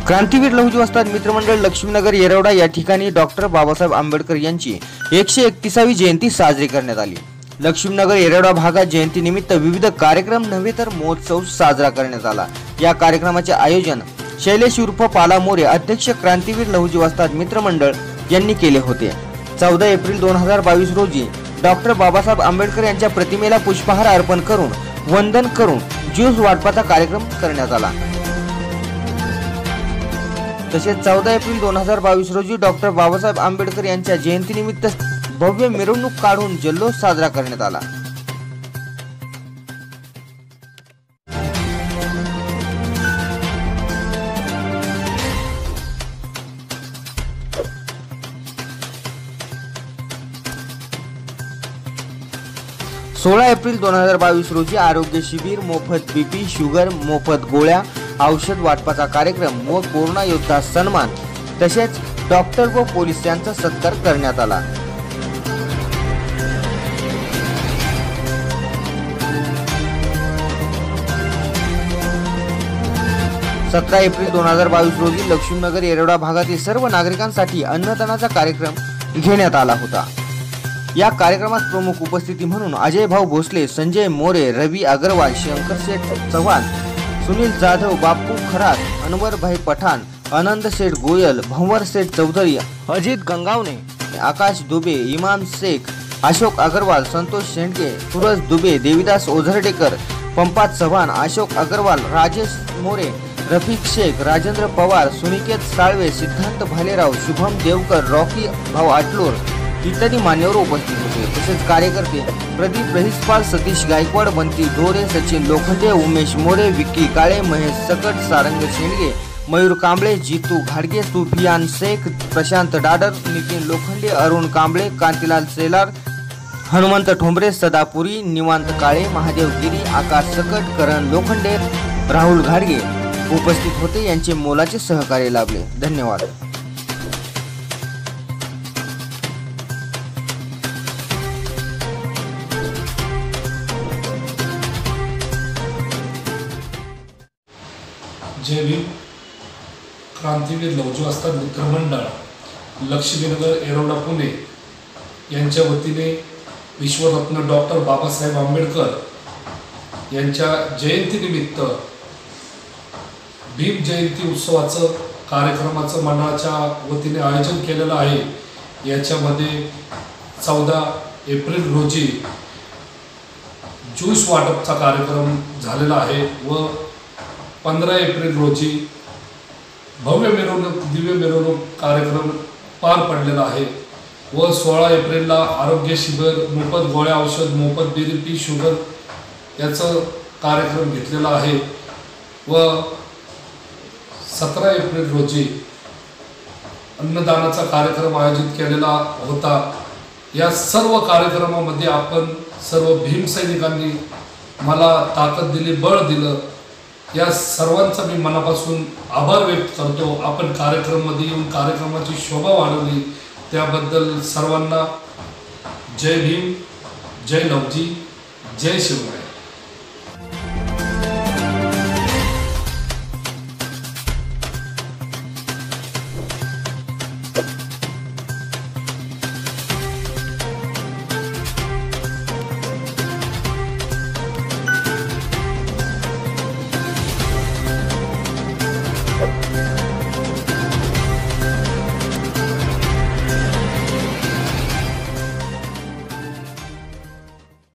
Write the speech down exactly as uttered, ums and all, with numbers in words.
क्रांतीवीर लहुजी वस्ताद मित्रमंडळ लक्ष्मीनगर येरवडा या ठिकाणी डॉक्टर बाबासाहेब आंबेडकर यांची एकशे एकतीसावी जयंती साजरी करण्यात आली। लक्ष्मीनगर येरवडा भागात जयंती निमित्त विविध कार्यक्रम नव्हे तर महोत्सव साजरा करण्यात आला। या कार्यक्रमाचे आयोजन शैलेश उर्फ पाला मोरे अध्यक्ष क्रांतीवीर लहुजी वस्ताद मित्रमंडळ यांनी केले होते। चौदा एप्रिल दोन हजार बावीस रोजी डॉक्टर बाबासाहेब आंबेडकर यांच्या प्रतिमेला पुष्पहार अर्पण करून वंदन करून ज्यूस वाटपाचा कार्यक्रम करण्यात आला। तसेच चौदा एप्रिल दोन हजार बावीस रोजी डॉक्टर बाबासाहेब आंबेडकर यांच्या जयंतीनिमित्त भव्य मिरवणूक काढून जल्लोष साजरा करण्यात आला। सोळा एप्रिल दोन हजार बावीस रोजी आरोग्य शिबिर, मोफत बीपी शुगर, मोफत गोळ्या औषध वाटपाचा कार्यक्रम व कोरोना योद्धा सन्मान तसेच डॉक्टर व पोलीस यांचा सत्कार करण्यात आला। सतरा एप्रिल दोन हजार बावीस रोजी लक्ष्मीनगर येरवडा भागातील सर्व नागरिकांसाठी अन्नदानाचा कार्यक्रम घेण्यात आला होता। या कार्यक्रमात प्रमुख उपस्थिती म्हणून अजय भाऊ भोसले, संजय मोरे, रवि अग्रवाल, शंकर शेठ चव्हाण, सुनील जाधव, बापू खरात, अनवर भाई पठाण, आनंद शेठ गोयल, भंवर शेठ चौधरी, अजित गंगावणे, आकाश दुबे, इमाम शेख, अशोक अग्रवाल, संतोष शेंडके, सूरज दुबे, देविदास ओझरडेकर, पंपात चव्हाण, अशोक अग्रवाल, राजेश मोरे, रफिक शेख, राजेंद्र पवार, सुनिकेत साळवे, सिद्धांत भालेराव, शुभम देवकर, रॉकी भाऊ आटलोर इत्यादी मान्यवर उपस्थित होते। तसेच कार्यकर्ते प्रदीप रहिसपाल, सतीश गायकवाड, बंटी ढोरे, सचिन लोखंडे, उमेश मोरे, विक्की काळे, महेश सकट, सारंग शेंडगे, मयूर कांबळे, जीतू घाडगे, सुफियान शेख, प्रशांत डाडर, नितीन लोखंडे, अरुण कांबळे, कांतीलाल सेलार, हनुमंत ठोंबरे, सदापुरी, निवांत काळे, महादेव गिरी, आकाश सकट, करण लोखंडे, राहुल घाडगे उपस्थित होते। यांचे मोलाचे सहकार्य लाभले। धन्यवाद। जय भीम। क्रांतीवीर लहुजी वस्ताद मित्रमंडळ लक्ष्मीनगर येरवडा पुणे यांच्या वतीने विश्वरत्न डॉक्टर बाबासाहेब आंबेडकर यांच्या जयंतीनिमित्त भीम जयंती उत्सवाचं कार्यक्रमाचं मंडळाच्या वतीने आयोजन केलेलं आहे। याच्यामध्ये चौदा एप्रिल रोजी ज्यूस वाटपचा कार्यक्रम झालेला आहे व पंधरा एप्रिल रोजी भव्य मिरवणूक दिव्य मिरवणूक कार्यक्रम पार पडलेला आहे व सोळा एप्रिलला आरोग्य शिबिर, मोफत गोळ्या औषध, मोफत बीपी शुगर याचं कार्यक्रम घेतलेला आहे व सतरा एप्रिल रोजी अन्नदानाचा कार्यक्रम आयोजित केलेला होता। या सर्व कार्यक्रमामध्ये आपण सर्व भीम सैनिकांनी मला ताकद दिली, बळ दिलं, या सर्वांचा मी मनापासून आभार व्यक्त करतो। आपण कार्यक्रमामध्ये येऊन कार्यक्रमाची शोभा वाढवली त्याबद्दल सर्वांना जय भीम, जय लहुजी, जय शिवराय।